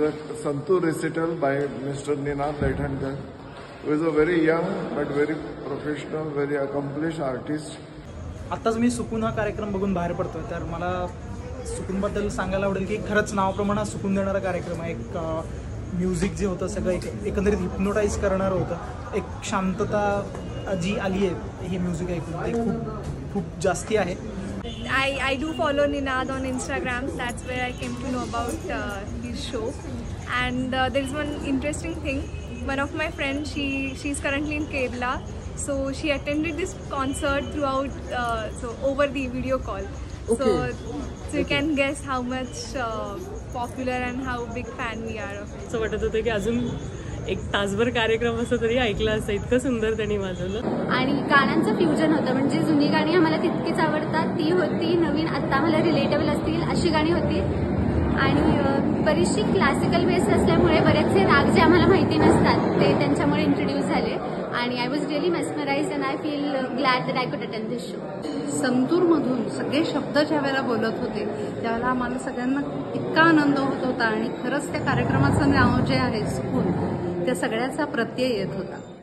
a Santoor recital by Mr. Ninad Daithankar, who is a very young but very professional, very accomplished artist. आत्ताच मी सुकून हा कार्यक्रम बघून बाहेर पडतोय, तर मला सुकूनबद्दल सांगायला आवडेल की खरंच नावाप्रमाणे सुकून देणारा कार्यक्रम आहे. एक म्युझिक जे होतं सगळं एकंदरीत हिप्नोटाईज करणारं होतं. एक शांतता जी आली आहे हे म्युझिक ऐकून ते खूप खूप जास्ती आहे. I do follow Ninad on Instagram. That's where I came to know about his show. And there is one interesting thing. One of my friends, she's currently in Kerala, so she attended this concert throughout, so over the video call. Okay. So you can guess how much popular and how big fan we are of it. So वाटत होतं की अजून एक तासभर कार्यक्रम असं तरी ऐकला असतं. इतकं सुंदर त्यांनी वाजवलं आणि गाण्यांचं फ्युजन होतं. म्हणजे जुनी गाणी आम्हाला तितकीच आवडतात ती होती, नवीन आत्ता आम्हाला रिलेटेबल असतील अशी गाणी होती. आणि बरीचशी क्लासिकल बेस असल्यामुळे बरेचसे राग जे आम्हाला माहिती नसतात ते त्यांच्यामुळे इंट्रोड्यूस झाले. आणि I was really mesmerized and I feel glad that I could attend this show. संतूरमधून सगळे शब्द ज्या वेळेला बोलत होते त्यावेळेला आम्हाला सगळ्यांना इतका आनंद होत होता. आणि खरंच त्या कार्यक्रमाचं नाव जे आहे सुकून, त्या सगळ्याचा प्रत्यय येत होता.